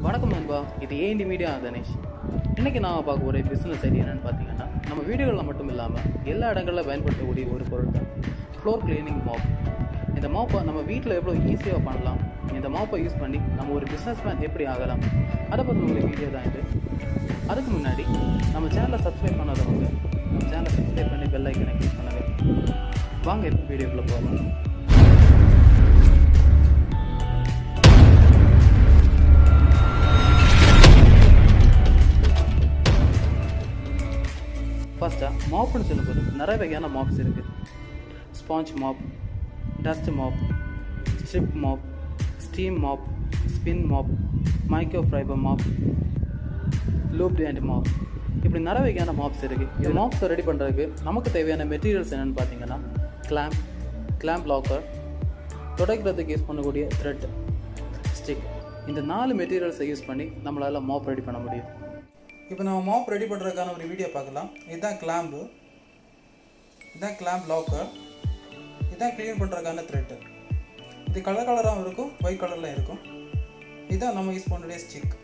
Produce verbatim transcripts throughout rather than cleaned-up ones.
வணக்கம் நண்பா, இது ஏண்டி மீடியா தனேஷ். இன்றைக்கி நான் பார்க்க ஒரு பிஸ்னஸ் ஐடியா என்னென்னு பார்த்தீங்கன்னா, நம்ம வீடுகளில் மட்டும் இல்லாமல் எல்லா இடங்களில் பயன்படுத்தக்கூடிய ஒரு பொருள் தான் ஃப்ளோர் கிளீனிங் மாப். இந்த மாப்பை நம்ம வீட்டில் எவ்வளோ ஈஸியாக பண்ணலாம், இந்த மாப்பை யூஸ் பண்ணி நம்ம ஒரு பிஸ்னஸ் மேன் எப்படி ஆகலாம், அதை பற்றி ஒரு வீடியோ தான் இது. அதுக்கு முன்னாடி நம்ம சேனலை சப்ஸ்கிரைப் பண்ணாதவங்க நம்ம சேனலை சப்ஸ்கிரைப் பண்ணி பெல் ஐக்கனை கிளிக் பண்ணுங்கள். வாங்க இப்போ வீடியோக்குள்ளே போகலாம். ஃபஸ்ட்டாக மாப்னு சொல்லும்போது நிறைய வகையான மாப்ஸ் இருக்குது. Sponge mop, dust mop, strip mop, steam mop, spin mop, micro fibre mop, looped and mop, இப்படி நிறைய வகையான மாப்ஸ் இருக்குது. இந்த மாப்ஸை ரெடி பண்ணுறதுக்கு நமக்கு தேவையான மெட்டீரியல்ஸ் என்னென்னு பார்த்தீங்கன்னா, கிளாம்ப், கிளாம்ப் லாக்கர், துடைக்கிறதுக்கு யூஸ் பண்ணக்கூடிய த்ரெட், ஸ்டிக், இந்த நாலு மெட்டீரியல்ஸை யூஸ் பண்ணி நம்மளால் மாப் ரெடி பண்ண முடியும். இப்போ நம்ம மாப் ரெடி பண்ணுறதுக்கான ஒரு வீடியோ பார்க்கலாம். இதுதான் கிளாம்பு, இதுதான் கிளாம்ப் லாக்கர், இதுதான் க்ளீன் பண்ணுறதுக்கான த்ரெட்டு. இது கலர் கலராகவும் இருக்கும், ஒயிட் கலரில் இருக்கும். இதுதான் நம்ம யூஸ் பண்ணக்கூடிய ஸ்டிக்.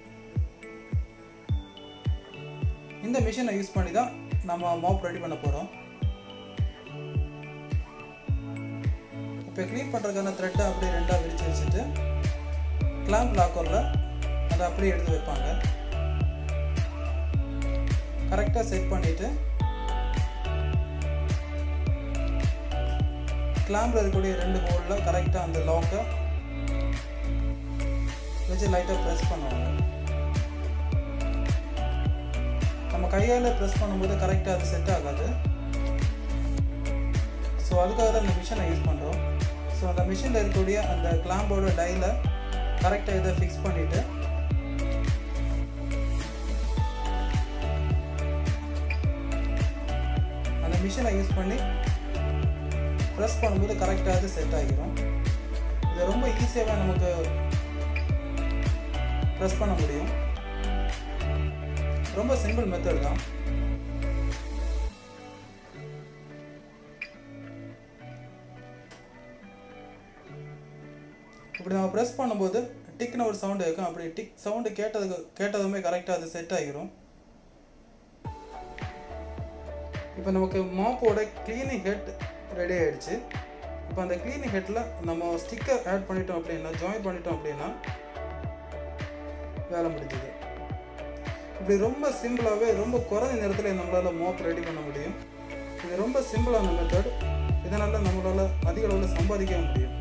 இந்த மிஷினை யூஸ் பண்ணி தான் நம்ம மாப் ரெடி பண்ண போகிறோம். இப்போ க்ளீன் பண்ணுறதுக்கான த்ரெட்டை அப்படியே ரெண்டாக விரித்து வச்சுட்டு கிளாம்ப் லாக்கரில் அதை அப்படியே எடுத்து வைப்பாங்க. கரெக்டாக செட் பண்ணிவிட்டு கிளாம்பில் இருக்கக்கூடிய ரெண்டு ஹோலில் கரெக்டாக அந்த லாக்கை வச்சு லைட்டாக ப்ரெஸ் பண்ணுவாங்க. நம்ம கையால் ப்ரெஸ் பண்ணும்போது கரெக்டாக அது செட் ஆகாது. ஸோ அதுக்காக தான் இந்த மிஷினை யூஸ் பண்ணுறோம். ஸோ அந்த மிஷினில் இருக்கக்கூடிய அந்த கிளாம்போட டையில் கரெக்டாக இதை ஃபிக்ஸ் பண்ணிவிட்டு மிஷினை யூஸ் பண்ணி ப்ரெஸ் பண்ணும்போது கரெக்டாக அது செட் ஆகிடும். இதை ரொம்ப ஈஸியாகவே நமக்கு ப்ரெஸ் பண்ண முடியும். ரொம்ப சிம்பிள் மெத்தட் தான். இப்படி நம்ம ப்ரெஸ் பண்ணும்போது டிக்னு ஒரு சவுண்டு இருக்கும். அப்படி டிக் சவுண்டு கேட்டதுக்கு கேட்டதுமே கரெக்டாக அது செட் ஆகிரும். இப்போ நமக்கு மாப்போட க்ளீனிங் ஹெட் ரெடி ஆகிடுச்சு. இப்போ அந்த க்ளீனிங் ஹெட்டில் நம்ம ஸ்டிக்கர் ஆட் பண்ணிட்டோம் அப்படின்னா, ஜாயின் பண்ணிட்டோம் அப்படின்னா வேலை முடிஞ்சுது. இப்படி ரொம்ப சிம்பிளாகவே ரொம்ப குறைஞ்ச நேரத்தில் நம்மளால் மாப் ரெடி பண்ண முடியும். இது ரொம்ப சிம்பிளான மெத்தட். இதனால் நம்மளால் அதிக அளவில் சம்பாதிக்க முடியும்.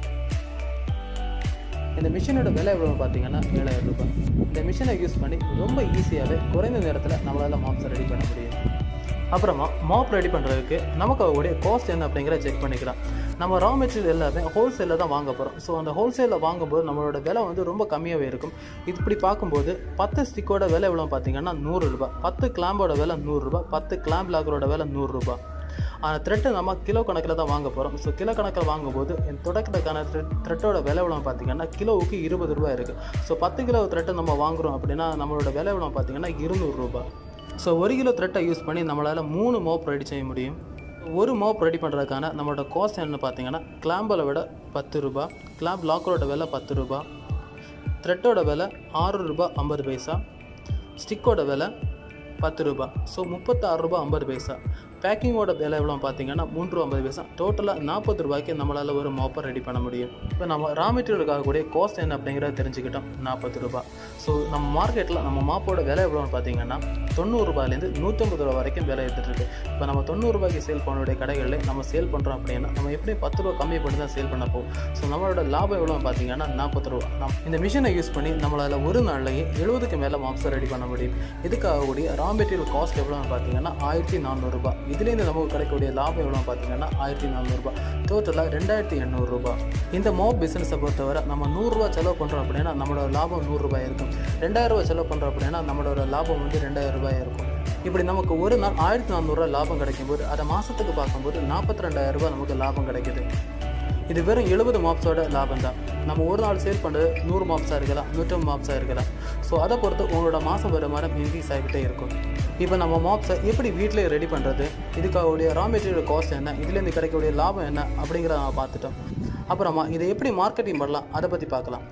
இந்த மிஷினோட விலை எவ்வளோ பார்த்தீங்கன்னா ஏழாயிரம் ரூபாய். இந்த மிஷினை யூஸ் பண்ணி ரொம்ப ஈஸியாகவே குறைந்த நேரத்தில் நம்மளால் மாப்ஸை ரெடி பண்ண முடியும். அப்புறமா மாப் ரெடி பண்ணுறதுக்கு நமக்கு அவங்களுடைய காஸ்ட் என்ன அப்படிங்கிறத செக் பண்ணிக்கலாம். நம்ம ரா மெட்டீரியல் எல்லாமே ஹோல்சேலில் தான் வாங்க போகிறோம். ஸோ அந்த ஹோல்சேலில் வாங்கும்போது நம்மளோட விலை வந்து ரொம்ப கம்மியாகவே இருக்கும். இப்படி பார்க்கும்போது பத்து ஸ்டிக்கோட விலை எவ்வளோ பார்த்தீங்கன்னா நூறுரூபா, பத்து கிளாம்போட விலை நூறுரூபா, பத்து கிளாம்ப் லாக்கரோட விலை நூறுரூபா. ஆனால் த்ரெட்டு நம்ம கிலோ கணக்கில் தான் வாங்க போகிறோம். ஸோ கிலோ கணக்கில் வாங்கும்போது என் தொடக்கிறதுக்கான த்ரெட் த்ரெட்டோட விலை எவ்வளோ பார்த்தீங்கன்னா கிலோவுக்கு இருபது ரூபா இருக்குது. ஸோ பத்து கிலோ த்ரெட்டை நம்ம வாங்குகிறோம் அப்படின்னா நம்மளோட விலை எவ்வளோ பார்த்தீங்கன்னா இருநூறுரூபா. ஸோ ஒரு கிலோ த்ரெட்டை யூஸ் பண்ணி நம்மளால் மூணு மாப் ரெடி செய்ய முடியும். ஒரு மாப் ரெடி பண்ணுறதுக்கான நம்மளோட காஸ்ட் என்னென்னு பார்த்தீங்கன்னா, கிளாம்பில் விட பத்து ரூபா, கிளாம்ப் லாக்கரோட விலை பத்து ரூபா, த்ரெட்டோட விலை ஆறு ரூபா ஐம்பது பைசா, ஸ்டிக்கோட விலை பத்து ரூபா. ஸோ முப்பத்தாறு ரூபா ஐம்பது பைசா. பேக்கிங்கோட விலை எவ்வளோ பார்த்தீங்கன்னா மூன்று ரூபா ஐம்பது பைசா. டோட்டலாக நாற்பது ரூபாய்க்கு நம்மளால் ஒரு மாப்பை ரெடி பண்ண முடியும். இப்போ நம்ம ரா மெட்டீரியலுக்காக கூடிய காஸ்ட் என்ன அப்படிங்கிறத தெரிஞ்சுக்கிட்டோம், நாற்பது ரூபா. ஸோ நம்ம மார்க்கெட்டில் நம்ம மாப்போட விலை எவ்வளோன்னு பார்த்தீங்கன்னா தொண்ணூறுரூபாலேருந்து நூற்றம்பது ரூபா வரைக்கும் விலை எடுத்துகிட்டு. இப்போ நம்ம தொண்ணூறுரூபாய்க்கு சேல் பண்ணக்கூடிய கடைகளில் நம்ம சேல் பண்ணுறோம் அப்படின்னா நம்ம எப்படியும் பத்து ரூபா கம்மி பண்ணி தான் சேல் பண்ண போகும். ஸோ நம்மளோட லாபம் எவ்வளோ பார்த்தீங்கன்னா நாற்பது ரூபா. நம் இந்த மிஷினை யூஸ் பண்ணி நம்மளால் ஒரு நாள்லேயே எழுபதுக்கு மேலே மாப்ஸை ரெடி பண்ண முடியும். இதுக்காக கூடிய ரா மெட்டீரியல் காஸ்ட் எவ்வளோன்னு பார்த்தீங்கன்னா ஆயிரத்தி நானூறுரூபா. இதுலேருந்து நமக்கு கிடைக்கக்கூடிய லாபம் எவ்வளோ பார்த்தீங்கன்னா ஆயிரத்தி நானூறுரூபா. டோட்டலாக ரெண்டாயிரத்தி எண்ணூறுரூபா. இந்த மாப் பிஸ்னஸை பொறுத்தவரை நம்ம நூறுரூவா செலவு பண்ணுறோம் அப்படின்னா நம்மளோட லாபம் நூறுரூபாய் இருக்கும். ரெண்டாயிரம் ரூபாய் செலவு பண்ணுறோம் அப்படின்னா நம்மளோட லாபம் வந்து ரெண்டாயிரம் ரூபாய் இருக்கும். இப்படி நமக்கு ஒரு நாள் ஆயிரத்தி நானூறுரூவா லாபம் கிடைக்கும்போது அதை மாதத்துக்கு பார்க்கும்போது நாற்பத்தி ரெண்டாயிரம் ரூபாய் நமக்கு லாபம் கிடைக்குது. இது வெறும் எழுபது மாப்ஸோட லாபம் தான். நம்ம ஒரு நாள் சேல் பண்ணுறது நூறு மாப்ஸாக இருக்கலாம், நூற்றம்பது மாப்ஸாக இருக்கலாம். ஸோ அதை பொறுத்து உங்களோட மாதம் வருமானம் இன்க்ரீஸ் ஆகிக்கிட்டே இருக்கும். இப்போ நம்ம மாப்ஸை எப்படி வீட்டிலே ரெடி பண்ணுறது, இதுக்காகக்கூடிய ரா மெட்டீரியல் காஸ்ட் என்ன, இதுலேருந்து கிடைக்கக்கூடிய லாபம் என்ன அப்படிங்கிறத நம்ம பார்த்துட்டோம். அப்புறமா இதை எப்படி மார்க்கெட்டிங் பண்ணலாம் அதை பற்றி பார்க்கலாம்.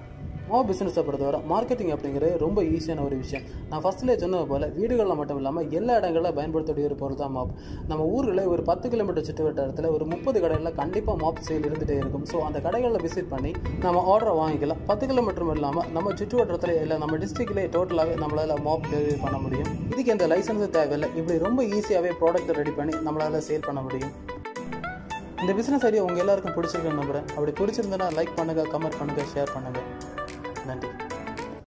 மாப் பிஸ்னஸை பொறுத்தவரை மார்க்கெட்டிங் அப்படிங்கிறது ரொம்ப ஈஸியான ஒரு விஷயம். நான் ஃபஸ்ட்லேயே சொன்னது போல் வீடுகளில் மட்டும் இல்லாமல் எல்லா இடங்களில் பயன்படுத்தக்கூடிய ஒரு பொருள் தான் மாப். நம்ம ஊரில் ஒரு பத்து கிலோமீட்டர் சுற்று வட்டாரத்தில் ஒரு முப்பது கடைகளில் கண்டிப்பாக மாப் சேல் இருந்துகிட்டே இருக்கும். ஸோ அந்த கடைகளில் விசிட் பண்ணி நம்ம ஆர்டரை வாங்கிக்கலாம். பத்து கிலோமீட்டர் இல்லாமல் நம்ம சுற்று வட்டாரத்தில் இல்லை நம்ம டிஸ்ட்ரிக்ட்லேயே டோட்டலாகவே நம்மளால் மாப் டெலிவரி பண்ண முடியும். இதுக்கு எந்த லைசன்ஸும் தேவையில்லை. இப்படி ரொம்ப ஈஸியாகவே ப்ராடக்ட்டை ரெடி பண்ணி நம்மளால் சேல் பண்ண முடியும். இந்த பிஸ்னஸ் ஐடியா உங்கள் எல்லாருக்கும் பிடிச்சிருக்குன்னு நம்புகிறேன். அப்படி பிடிச்சிருந்தனா லைக் பண்ணுங்கள், கமெண்ட் பண்ணுங்கள், ஷேர் பண்ணுங்கள். நன்றி.